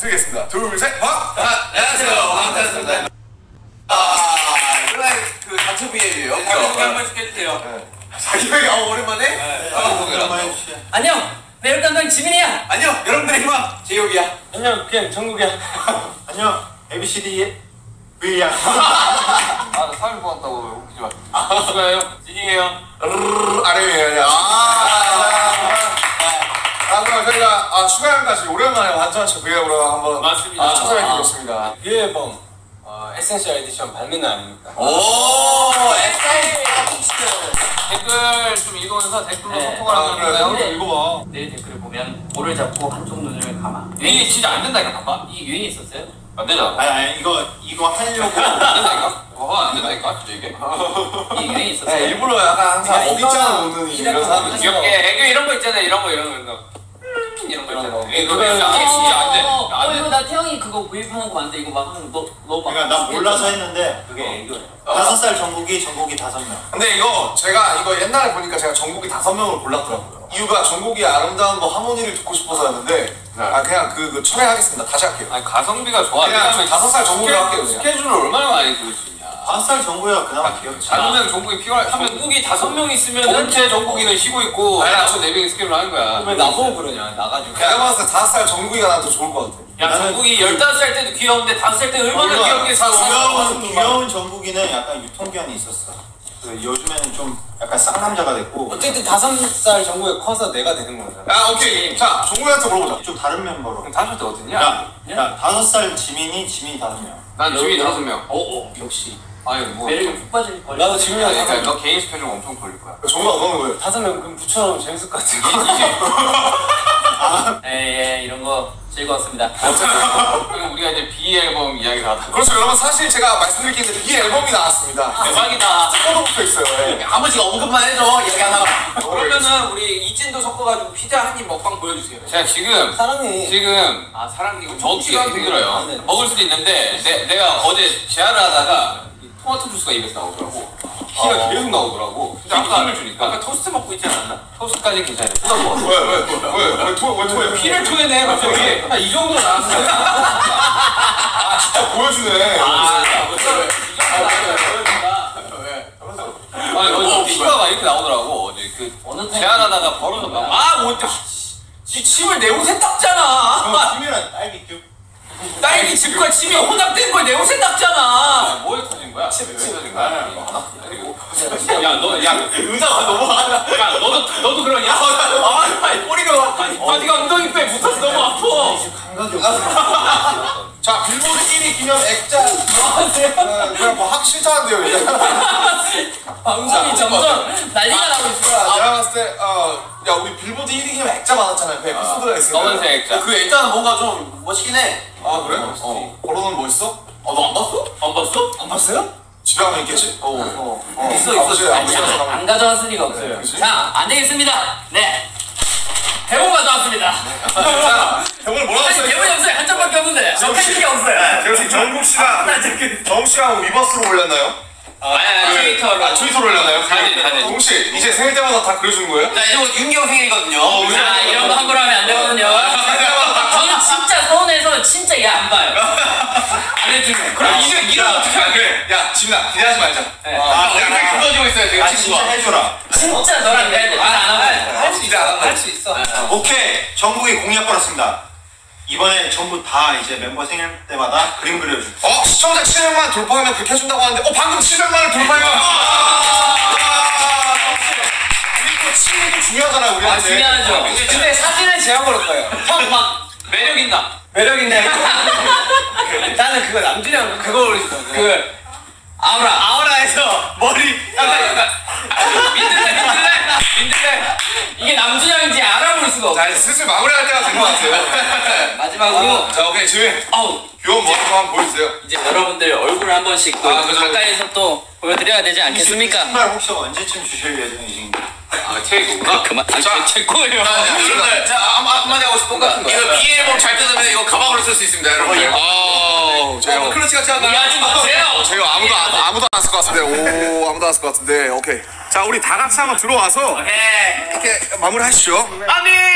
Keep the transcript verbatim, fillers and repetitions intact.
드리겠습니다. 둘, 셋, 박! 아, 안녕하세요. 반갑습니다. 아, 그래, 그 단체 비엘이에요. 자기소개 한 번씩 해주세요. 자기소개, 어, 오랜만에? 네, 자기소개 한번 해주시죠. 안녕, 매력 담당 지민이야. 안녕, 여러분들의 희망, 제이홉이야. 안녕, 그냥 정국이야. 안녕, 에이비씨디 V야. 아, 나 삼일 뽑았다고 웃기지 마. 수고해요. 진이에요. 아래에요. 아, 아, 그럼 저희가 아, 슈가형까지 오랜만에 완전체 브이앱으로 한번 맞습니다. 아, 찾아뵙게 됐습니다. 뷰 앨범 어, 에센셜 에디션 발매 날입니다. 오, 에스아이 댓글 좀 읽으면서 댓글로 네. 소통을 하는 건가요? 네. 읽어봐. 내 댓글을 보면 볼을 잡고 한쪽 눈을 감아. 유인이 진짜 안 된다니까, 봐봐. 이 유인이 있었어요? 안 되잖아. 아니, 아니, 이거, 이거 하려고. 안 된다니까? 봐봐, 안 된다니까? 진짜 이게. 이 유인이 있었어요? 네, 일부러 약간 항상 어기잖아 노는 이런 사람들. 귀엽게, 애교 이런 거 있잖아, 이런 거, 이런 거, 이런 거. 음, 이런 거 있잖아. 이거 그거 진짜 안 돼. 어, 안 어, 돼. 이거 나 태영이 그거 구입하는 거 맞는데 이거 막 하는 거 너, 너 막. 그러니까 나 몰라서 했는데, 그게 애교야. 다섯 살 정국이, 정국이 다섯 명. 근데 이거 제가 이거 옛날에 보니까 제가 전국이 다섯 명을 골랐더라고요. 이유가 전국이 아름다운 뭐 하모니를 듣고 싶어서였는데 네. 아 그냥 그, 그 철회하겠습니다. 다시 할게요. 아니, 가성비가 좋아. 그냥 다섯 살 정국으로 할게요. 그냥. 스케줄을 얼마나 많이 그릴 수 있냐. 다섯 살 정국이가 그나마 귀엽지. 아니면 종국이 피곤할 종국이 다섯 명 있으면 전체 종국이는 쉬고 있고 아니, 나도 네 명이 스케줄 하는 거야. 왜 나보고 그러냐, 나가지고. 내가 봤을 때 다섯 살 정국이가 나한테 좋을 것 같아. 야, 종국이 열다섯 살 때도 귀여운데 다섯 살 때 얼마나 얼마나 귀엽겠어. 귀여운, 귀여운 정국이는 약간 유통기한이 있었어. 그 요즘에는 좀 약간 쌍남자가 됐고. 어쨌든 다섯 살 정도에 커서 내가 되는 거잖아. 아 오케이. 자 정국이한테 물어보자. 좀 다른 멤버로. 그럼 다섯 때 어딨냐? 야, 야, 다섯 살 지민이, 지민이 다섯 명. 난 지민이 다섯 명. 오, 오, 역시. 아니 뭐. 매력이 푹 빠질 걸. 나도 지민이 그러니까 다섯 명. 너 개인 스케줄 엄청 돌릴 거야. 정국아 너는 왜? 다섯 명 그럼 부처럼 재밌을 것 같은 게. 예, 이런 거 즐거웠습니다. 그리고 우리가 이제 B 앨범 이야기를 하다. 그렇죠 여러분 사실 제가 말씀드릴 게 있는데 이 앨범이 나왔습니다. 대박이다. 스포도 붙어 있어요. 예. 한 번씩 언급만 해줘. 얘기 하나. 그러면은 우리 이진도 섞어가지고 피자 한 입 먹방 보여주세요. 제가 지금 사랑해. 지금 아 사람 이거 먹기가 힘들어요. 먹을 수도 있는데 내, 내가 어제 제안을 하다가 토마토 주스가 입에서 나오더라고. 피가 계속 나오더라고. 근데 아까 힘을 주니까 아까 토스트 먹고 있지 않았나? 토스트까지 괜찮아요. 뜯어 먹었어. 왜왜왜왜 토 왜 토해? 피를 토해내 갑자기. 이 정도 나왔어요. 아 진짜 보여주네. 아, 아니 어제 피가 막 이렇게 나오더라고. 어제 그 어느 제안하다가 벌어서 막 아 뭐 지 침을 내 옷에 닦잖아. 지민이랑 딸기큐. 딸기 즙과 침이 혼합된 걸 내 옷에 닦잖아. 뭐에 터진 거야? 왜 터진 거야? 그리고 야너 야 의자가 너무 하나. 야 너도 너도 그러냐? 아 아니 꼬리가 바디가 엉덩이 빼 붙어서 너무 아파. 감각이 없어. 자 빌보드 일 위 기념 액자. 어, 그냥 뭐 하기 싫다는데요 이제. 방송이 점점 난리가 나고 있어. 아, 내가 봤을 때 어, 야 우리 빌보드 일 위 기념 액자 많았잖아요. 그 에피소드가 있어요. 검은색 액자. 그 액자는 뭔가 좀 멋있긴 해. 아 그래? 어. 걸어놓은 뭐 있어? 어너 안 봤어? 안 봤어? 안 봤어요? 집에 가면 있겠지? 어. 어. 어. 있어, 있어. 아버지 아버지 가서 가면. 안 가져왔을 리가 없어요. 그치? 자, 안 되겠습니다. 네. 대본 가져왔습니다. 자 대본을 뭐라고 아니, 써요? 대본이 없어요. 한 장밖에 없는데. 저 팬이 없어요. 그래서 정국 씨가 정국 씨가 리버스로 올렸나요? 아니 아니 트위터로. 아 트위터로 올렸나요? 사진, 사진. 정국 씨 이제 생일 때마다 다 그려주는 거예요? 자 이제 곧 윤기 형 생일이거든요. 어, 자, 이런 거 함부로 하면 안 되거든요. 저는 진짜 서운해서 진짜 얘 안 봐요. 안 해주네. 그럼 이게 이런 어떻게 야, 하게? 그래. 야 지민아 기대하지 말자. 네. 아 얼굴 굳어지고 있어요 지금 아, 친구가. 진짜 해줘라. 진짜 너랑 해야 돼. 말안 하고. 할 수 있어 안 한다. 할수 있어. 오케이, 정국이 공약 걸었습니다. 이번에 전부 다 이제 멤버 생일 때마다 그림 그려줄. 어 시청자 칠백만 돌파하면 그렇게 해준다고 하는데 어 방금 칠백만을 돌파해요. 우리 또 친구도 중요하잖아요 아, 우리한테. 중요하죠. 근데 사진을 제가 걸을 거예요. 형 막 매력 있나? 매력 있네. 나는 그거 남준이랑 그거 올렸어. 그 아우라 아우라에서 머리 약간 약간 민들레 민들레 민들레 이게 남준형인지 알아볼 수가 없어. 자 이제 슬슬 마무리할 때가 된 것 같아요. 마지막으로. 자 오케이 지민 아우. 귀여운 모습 한번 보여주세요. 이제 여러분들 얼굴 한 번씩 또 아, 그죠. 가까이서 또 보여드려야 되지 않겠습니까? 신발 혹시 언제쯤 주실 예정이신가요? 아 케이크구나. 그만. 아, 자, 제 거예요. 여러분들 자 한- 한마디 하고 싶은 거 똑같은 거야. 이거 B 앨범 잘 뜯으면 이거 가방으로 쓸 수 있습니다 여러분. 아 제가 클러치 같이 하나 하지 마세요. 제가 아무도 안- 아무도 안 쓸 것 같은데 오 아무도 안 쓸 것 같은데 오케이 자 우리 다 같이 한번 들어와서 네. 이렇게 마무리하시죠. 아니